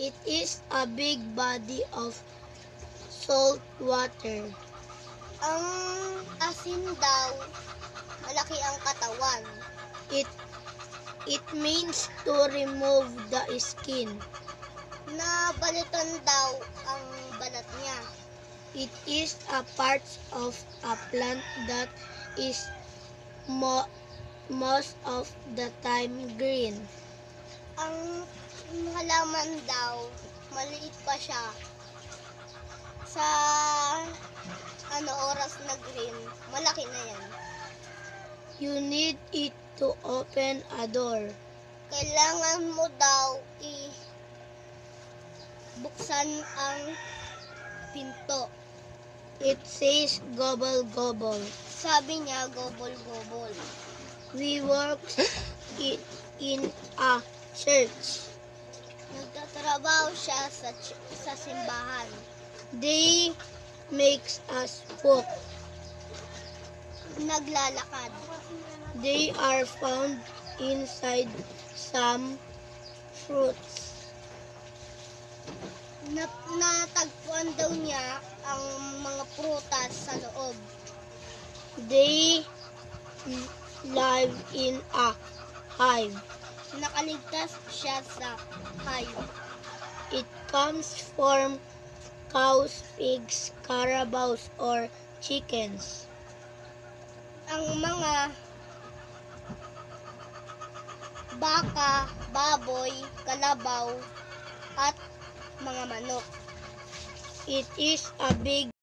It is a big body of salt water. Ang asin daw, malaki ang katawan. It means to remove the skin. Nabalitan daw ang balat niya. It is a part of a plant that is most of the time green. Ang halaman daw, maliit pa siya. Sa oras na green, malaki na yan. You need it to open a door. Kailangan mo daw buksan ang pinto. It says gobble gobble. Sabi niya, gobble gobble. We work in a church. Nagtatrabaho siya sa simbahan. They makes us walk. Naglalakad. They are found inside some fruits. Natagpuan daw niya ang mga prutas sa loob. They live in a hive. Nakaligtas siya sa hive. It comes from cows, pigs, carabaos, or chickens. Ang mga baka, baboy, kalabaw, at mga manok. It is a big